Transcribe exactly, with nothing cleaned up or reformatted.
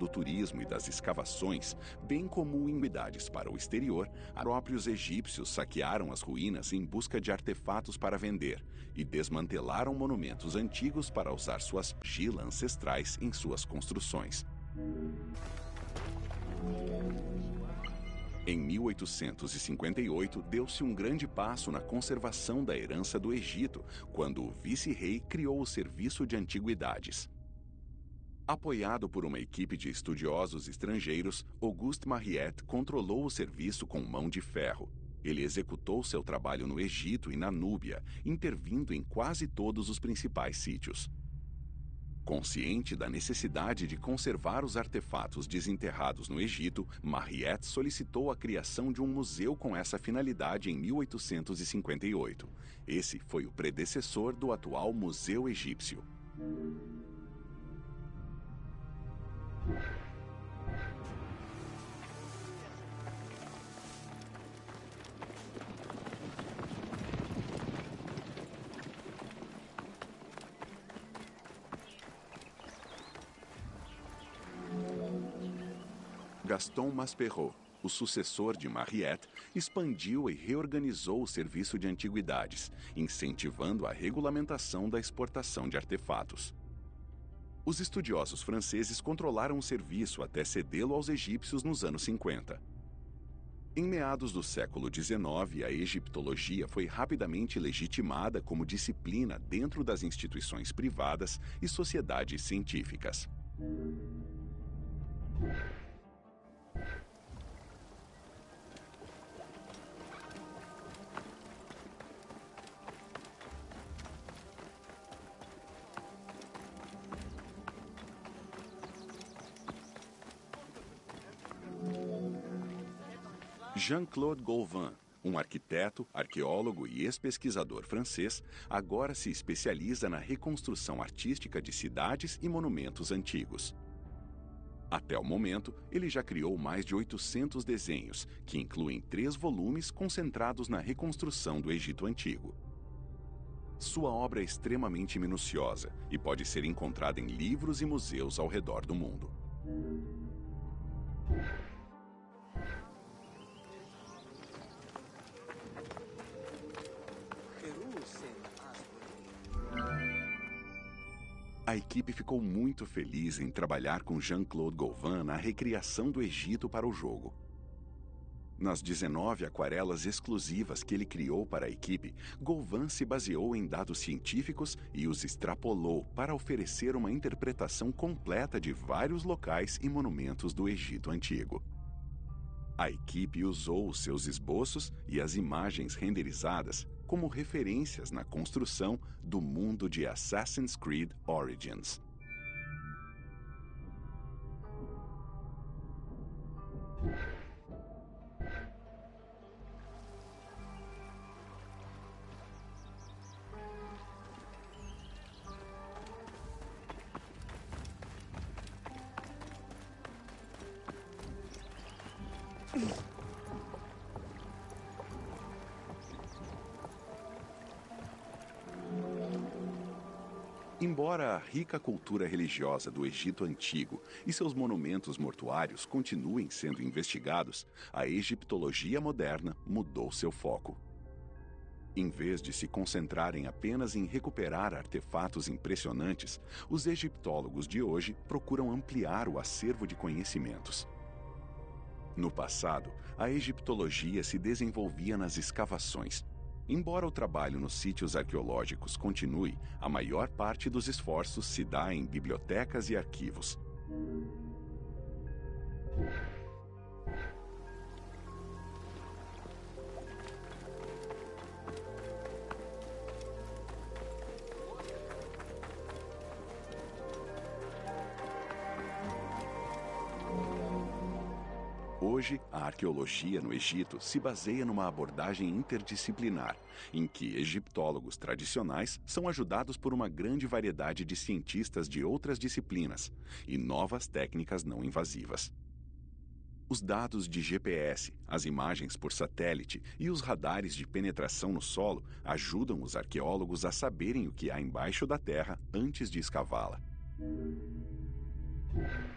do turismo e das escavações, bem como imobilidades para o exterior, próprios egípcios saquearam as ruínas em busca de artefatos para vender e desmantelaram monumentos antigos para usar suas argilas ancestrais em suas construções. Em mil oitocentos e cinquenta e oito, deu-se um grande passo na conservação da herança do Egito, quando o vice-rei criou o Serviço de Antiguidades. Apoiado por uma equipe de estudiosos estrangeiros, Auguste Mariette controlou o serviço com mão de ferro. Ele executou seu trabalho no Egito e na Núbia, intervindo em quase todos os principais sítios. Consciente da necessidade de conservar os artefatos desenterrados no Egito, Mariette solicitou a criação de um museu com essa finalidade em mil oitocentos e cinquenta e oito. Esse foi o predecessor do atual Museu Egípcio. Gaston Maspero, o sucessor de Mariette, expandiu e reorganizou o serviço de antiguidades, incentivando a regulamentação da exportação de artefatos. Os estudiosos franceses controlaram o serviço até cedê-lo aos egípcios nos anos cinquenta. Em meados do século dezenove, a egiptologia foi rapidamente legitimada como disciplina dentro das instituições privadas e sociedades científicas. Jean-Claude Gauvin, um arquiteto, arqueólogo e ex-pesquisador francês, agora se especializa na reconstrução artística de cidades e monumentos antigos. Até o momento, ele já criou mais de oitocentos desenhos, que incluem três volumes concentrados na reconstrução do Egito Antigo. Sua obra é extremamente minuciosa e pode ser encontrada em livros e museus ao redor do mundo. A equipe ficou muito feliz em trabalhar com Jean-Claude Gauvin na recriação do Egito para o jogo. Nas dezenove aquarelas exclusivas que ele criou para a equipe, Gauvin se baseou em dados científicos e os extrapolou para oferecer uma interpretação completa de vários locais e monumentos do Egito Antigo. A equipe usou os seus esboços e as imagens renderizadas como referências na construção do mundo de Assassin's Creed Origins. Embora a rica cultura religiosa do Egito Antigo e seus monumentos mortuários continuem sendo investigados, a egiptologia moderna mudou seu foco. Em vez de se concentrarem apenas em recuperar artefatos impressionantes, os egiptólogos de hoje procuram ampliar o acervo de conhecimentos. No passado, a egiptologia se desenvolvia nas escavações. Embora o trabalho nos sítios arqueológicos continue, a maior parte dos esforços se dá em bibliotecas e arquivos. Hoje, a arqueologia no Egito se baseia numa abordagem interdisciplinar, em que egiptólogos tradicionais são ajudados por uma grande variedade de cientistas de outras disciplinas e novas técnicas não invasivas. Os dados de G P S, as imagens por satélite e os radares de penetração no solo ajudam os arqueólogos a saberem o que há embaixo da terra antes de escavá-la.